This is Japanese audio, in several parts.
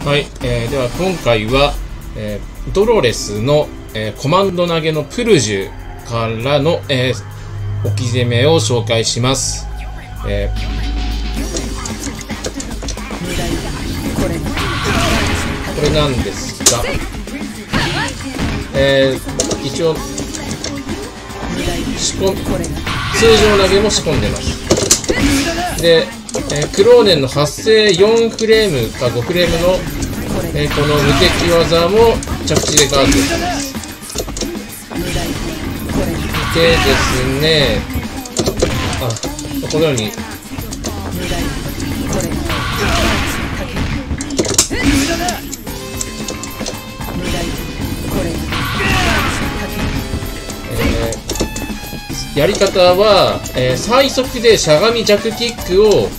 はい、では今回は、ドロレスの、コマンド投げのプルジュからの、置き攻めを紹介します。これなんですが、一応通常投げも仕込んでます。で、クローネンの発生4フレームか5フレームの、この無敵技も着地でガードできます。でですね、このようにやり方は、最速でしゃがみ弱キックを、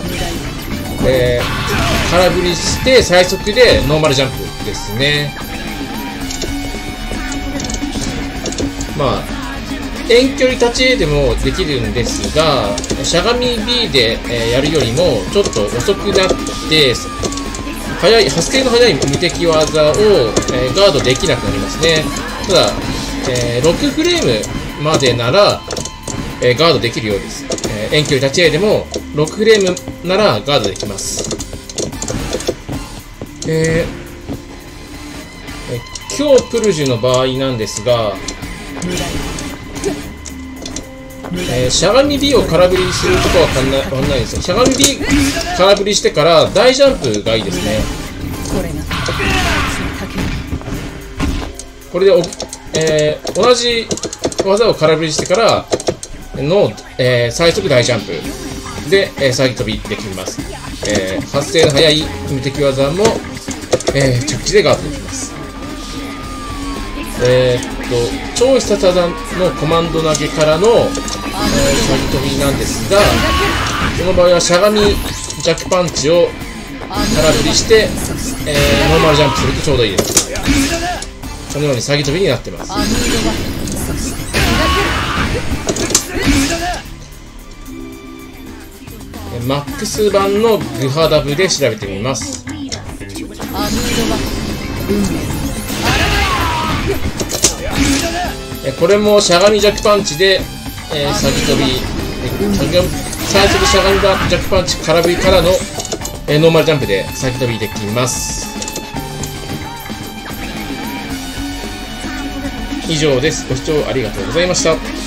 空振りして最速でノーマルジャンプですね。まあ遠距離立ち A でもできるんですが、しゃがみ B で、やるよりもちょっと遅くなって発生の速い無敵技を、ガードできなくなりますね。ただ、6フレームまでなら、ガードできるようです。遠距離立ち A でも6フレームならガードできます。今日プルジュの場合なんですが、しゃがみ B を空振りするとこは変わらないですよ。しゃがみ B 空振りしてから大ジャンプがいいですね。これで同じ技を空振りしてからの、最速大ジャンプで、先飛びできます。発生の速い無敵技も、着地でガードできます。超必殺技のコマンド投げからの、先飛びなんですが、この場合はしゃがみジャックパンチを空振りして、ノーマルジャンプするとちょうどいいです。このように先飛びになってます。マックス版のグハダブで調べてみます。これもしゃがみジャックパンチで、先飛び最速しゃがみジャックパンチ空振りからの、ノーマルジャンプで先飛びできます。以上です。ご視聴ありがとうございました。